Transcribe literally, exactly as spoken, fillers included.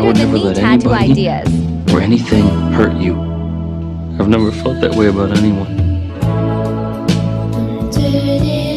would than never me let tattoo anybody ideas. or anything hurt you. I've never felt that way about anyone. Dirty